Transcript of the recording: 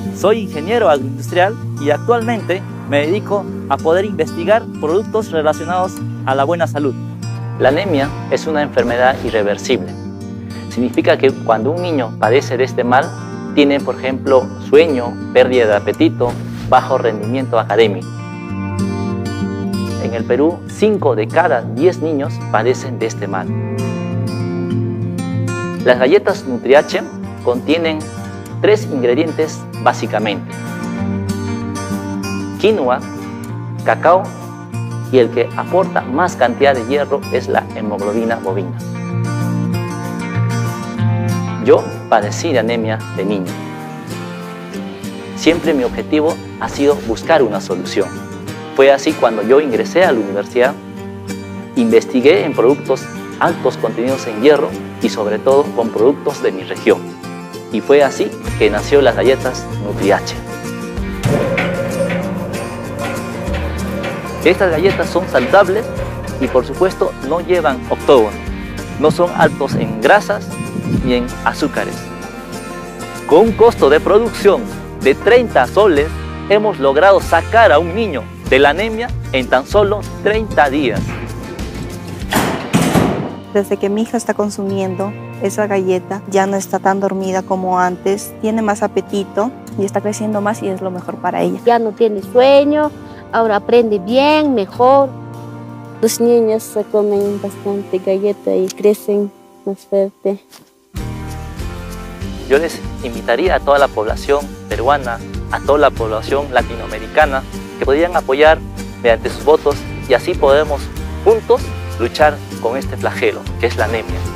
Soy ingeniero agroindustrial y actualmente me dedico a poder investigar productos relacionados a la buena salud. La anemia es una enfermedad irreversible. Significa que cuando un niño padece de este mal, tiene, por ejemplo, sueño, pérdida de apetito, bajo rendimiento académico. En el Perú, 5 de cada 10 niños padecen de este mal. Las galletas Nutriache contienen 3 ingredientes básicamente: quinoa, cacao y el que aporta más cantidad de hierro es la hemoglobina bovina. Yo padecí de anemia de niño. Siempre mi objetivo ha sido buscar una solución. Fue así cuando yo ingresé a la universidad, investigué en productos altos contenidos en hierro y sobre todo con productos de mi región. Y fue así que nació las galletas Nutriache. Estas galletas son saludables y por supuesto no llevan octógono. No son altos en grasas ni en azúcares. Con un costo de producción de 30 soles, hemos logrado sacar a un niño de la anemia en tan solo 30 días. Desde que mi hija está consumiendo esa galleta, ya no está tan dormida como antes, tiene más apetito y está creciendo más y es lo mejor para ella. Ya no tiene sueño, ahora aprende bien, mejor. Los niños se comen bastante galleta y crecen más fuerte. Yo les invitaría a toda la población peruana, a toda la población latinoamericana, que podrían apoyar mediante sus votos y así podemos juntos luchar con este flagelo que es la anemia.